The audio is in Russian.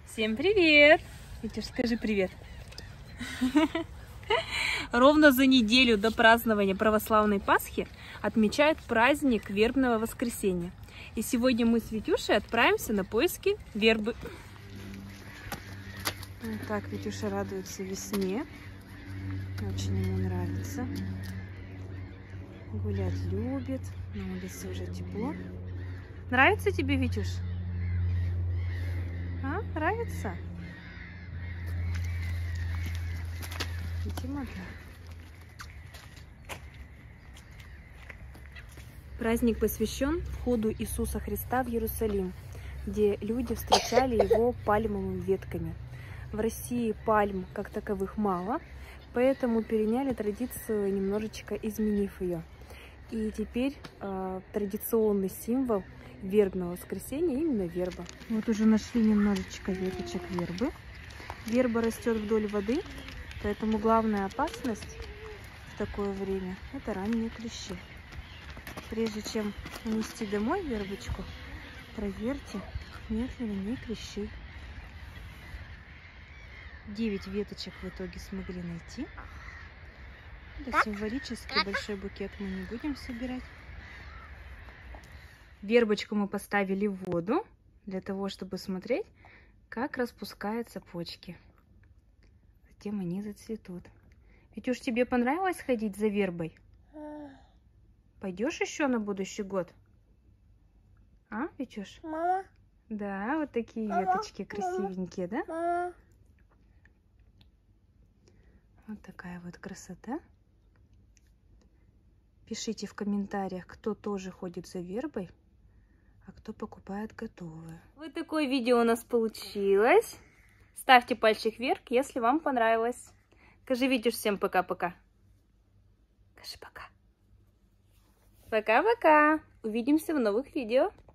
Всем привет! Витюш, скажи привет. Ровно за неделю до празднования православной Пасхи отмечают праздник Вербного воскресенья. И сегодня мы с Витюшей отправимся на поиски вербы. Вот так Витюша радуется весне. Очень ему нравится. Гулять любит. На улице уже тепло. Нравится тебе, Витюш? А, нравится? Видимо, да. Праздник посвящен входу Иисуса Христа в Иерусалим, где люди встречали его пальмовыми ветками. В России пальм как таковых мало, поэтому переняли традицию, немножечко изменив ее. И теперь традиционный символ вербного воскресенья именно верба. Вот уже нашли немножечко веточек вербы. Верба растет вдоль воды, поэтому главная опасность в такое время — это ранние клещи. Прежде чем унести домой вербочку, проверьте, нет ли на ней клещей. 9 веточек в итоге смогли найти. Это символически большой букет мы не будем собирать. Вербочку мы поставили в воду для того, чтобы смотреть, как распускаются почки. Затем они зацветут. Витюш, тебе понравилось ходить за вербой? Пойдешь еще на будущий год? А, Витюш? Мама. Да, вот такие веточки красивенькие, да? Мама. Вот такая вот красота. Пишите в комментариях, кто тоже ходит за вербой, а кто покупает готовую. Вот такое видео у нас получилось. Ставьте пальчик вверх, если вам понравилось. Скажи, Витюш, всем пока-пока. Скажи пока. Пока-пока. Увидимся в новых видео.